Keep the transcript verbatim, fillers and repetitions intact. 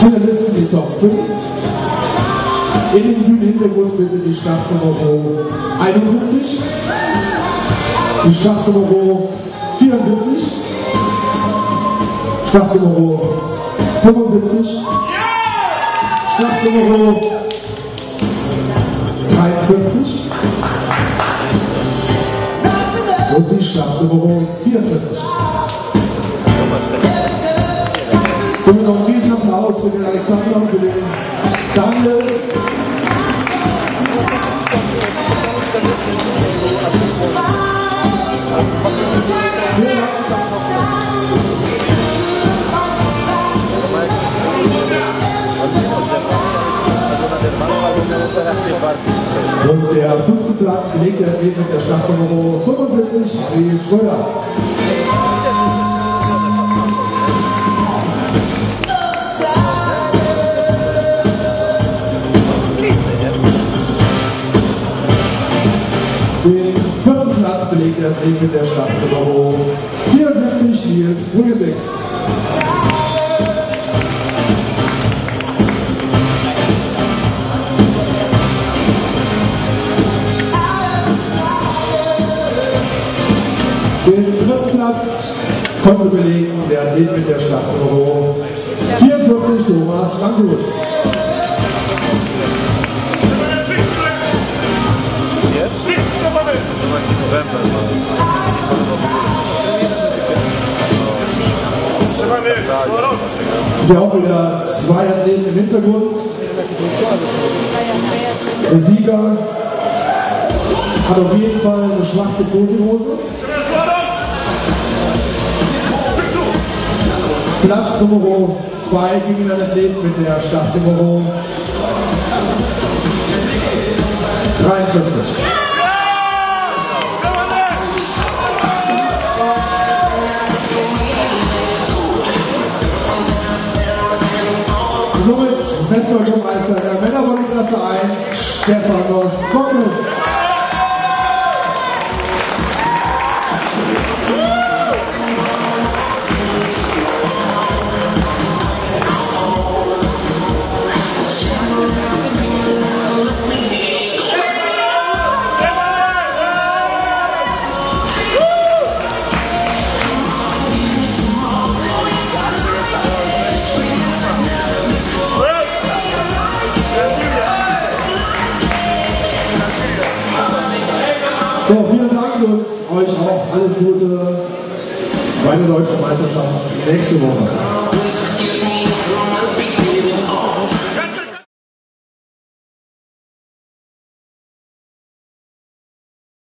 Finalisten die Top fünf. In den grünen Hintergrund bitte die Startnummer einundsiebzig, die Startnummer vierundsiebzig, Startnummer fünfundsiebzig, Startnummer dreiundvierzig und die Startnummer vierundvierzig. Somit noch einen riesen Applaus für den Alexander und für den Daniel. Und der fünfte Platz belegt er mit der Startnummer fünfundsiebzig, Ariel Schröder. Den vierten Platz belegt er mit der Startnummer vierundsiebzig, Nils Frühling. Den dritten Platz konnte belegen der Athlet mit der Startnummer vierundvierzig, Thomas Langgut. Und auch wieder zwei Athleten im Hintergrund. Der Sieger hat auf jeden Fall eine schwarze Posehose. Platz Nummer zwei gegen den Athleten mit der Startnummer dreiundvierzig. Somit Westdeutscher Meister der Männervolley-Klasse eins, Stefanos Koppes. So, vielen Dank und euch auch alles Gute bei der Deutschen Meisterschaft nächste Woche.